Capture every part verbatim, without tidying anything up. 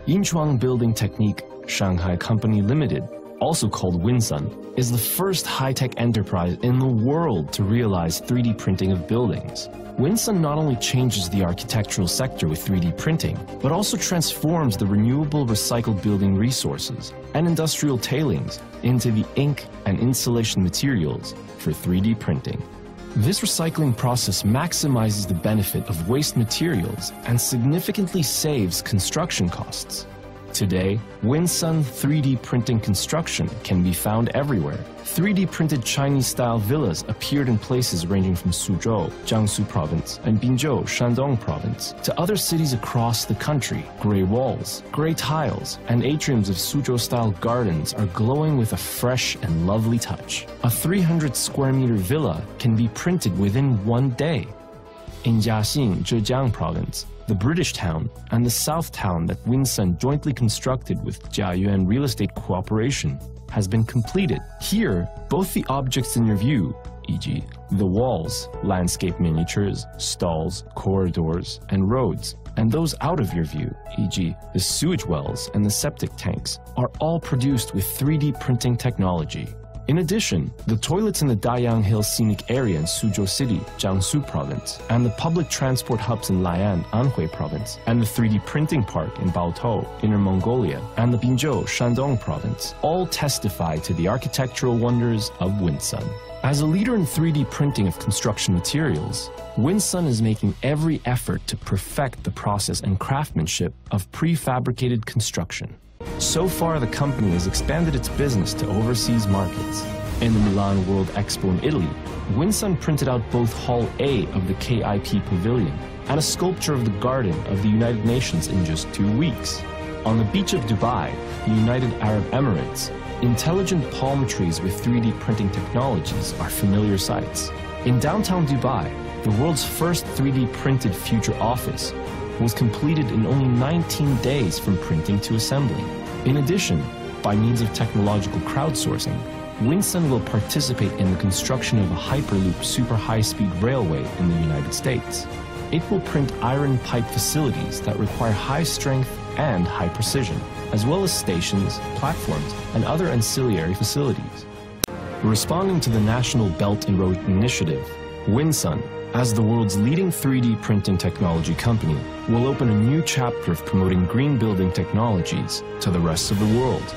Yinchuang Building Technique Shanghai Company Limited, also called Winsun, is the first high-tech enterprise in the world to realize three D printing of buildings. Winsun not only changes the architectural sector with three D printing, but also transforms the renewable recycled building resources and industrial tailings into the ink and insulation materials for three D printing. This recycling process maximizes the benefit of waste materials and significantly saves construction costs. Today, Winsun three D printing construction can be found everywhere. three D printed Chinese-style villas appeared in places ranging from Suzhou, Jiangsu Province, and Binzhou, Shandong Province, to other cities across the country. Gray walls, gray tiles, and atriums of Suzhou-style gardens are glowing with a fresh and lovely touch. A three hundred square meter villa can be printed within one day. In Jiaxing, Zhejiang Province, the British town, and the South town that Winsun jointly constructed with Jiayuan Real Estate Cooperation, has been completed. Here, both the objects in your view, for example, the walls, landscape miniatures, stalls, corridors, and roads, and those out of your view, for example, the sewage wells and the septic tanks, are all produced with three D printing technology. In addition, the toilets in the Dayang Hill Scenic Area in Suzhou City, Jiangsu Province, and the public transport hubs in Lai'an, Anhui Province, and the three D printing park in Baotou, Inner Mongolia, and the Binzhou, Shandong Province, all testify to the architectural wonders of Winsun. As a leader in three D printing of construction materials, Winsun is making every effort to perfect the process and craftsmanship of prefabricated construction. So far, the company has expanded its business to overseas markets. In the Milan World Expo in Italy, Winsun printed out both Hall A of the K I P Pavilion and a sculpture of the Garden of the United Nations in just two weeks. On the beach of Dubai, the United Arab Emirates, intelligent palm trees with three D printing technologies are familiar sights. In downtown Dubai, the world's first three D printed future office was completed in only nineteen days from printing to assembly. In addition, by means of technological crowdsourcing, Winsun will participate in the construction of a Hyperloop super high-speed railway in the United States. It will print iron pipe facilities that require high strength and high precision, as well as stations, platforms, and other ancillary facilities. Responding to the National Belt and Road Initiative, Winsun, as the world's leading three D printing technology company, will open a new chapter of promoting green building technologies to the rest of the world.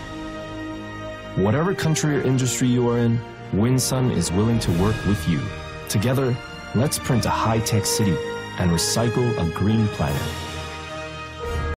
Whatever country or industry you are in, Winsun is willing to work with you. Together, let's print a high-tech city and recycle a green planet.